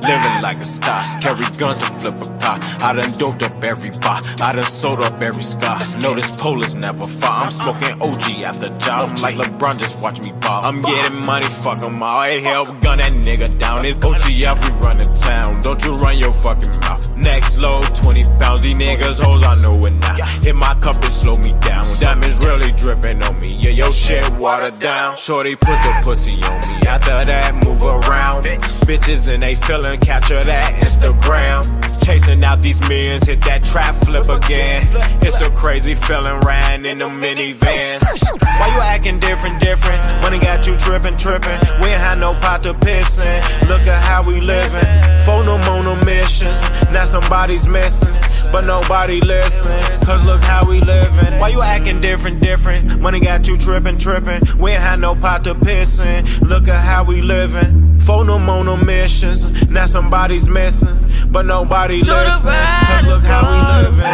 living like a star. Carry guns to flip a car. I done doped up every bar. I done sold up every scar. Know this pole is never far. I'm smoking OG after job. I'm like LeBron, just watch me ball. I'm getting money, fuck 'em all. Hey, hell, gun that nigga down. It's OTF, we run the town. Don't you run your fucking mouth. Next load, 20 pounds. These niggas hoes, I know it now. Hit my cup and slow me down. Diamonds really dripping on me. Yeah, your shit watered down. Shorty put the pussy on me. After that, move around. Bitches and they feelin', capture that Instagram. Chasing out these millions, hit that trap flip again. It's a crazy feeling riding in them minivans. Why you acting different? Money got you trippin'. We ain't had no pot to piss in. Look at how we living. Phone them on them missions. Now somebody's missing, but nobody listen. Cause look how we living. Why you acting different? Money got you trippin'. We ain't had no pot to piss in. Look at how we living. Phone them on them missions. Now somebody's missing, but nobody listen. Cause look how we living.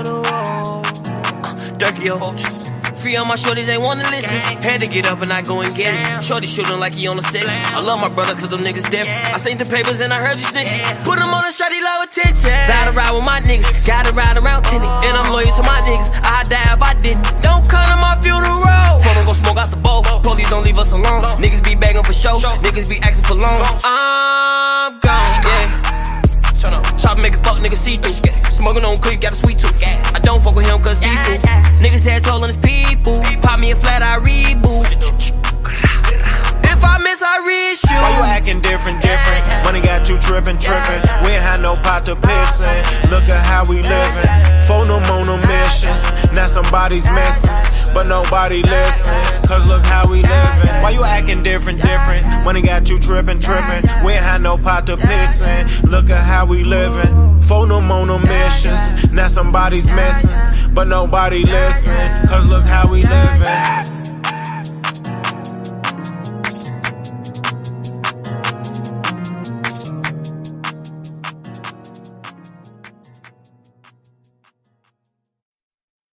Dirty Vulture. Free on my shorties, ain't wanna listen. Had to get up and I go and get it. Shorty shooting like he on the six. I love my brother cause them niggas different. I seen the papers and I heard you snitching. Put him on a shorty, low attention. Gotta ride with my niggas, gotta ride around Tinny. And I'm loyal to my niggas, I'd die if I didn't. Don't come to my funeral. Phone don't go smoke out the bowl. Police don't leave us alone. Niggas be begging for show, niggas be asking for loans. I'm gone, yeah. Chop make a fuck nigga see through. Smoking on quick, got a sweet tooth. I don't fuck with him cause he fool. Niggas had told on his people. Pop me a flat, I reboot. If I miss, I reshoot. Why you acting different? Money got you trippin'. We ain't had no pot to piss in. Look at how we living. Phone them on them missions. Now somebody's missing, but nobody listen. Cause look how we living. Why you acting different? Money got you trippin'. We ain't had no pot to piss in. Look at how we living. Phone them on them missions. Now somebody's missing, but nobody listen. Cause look how we living.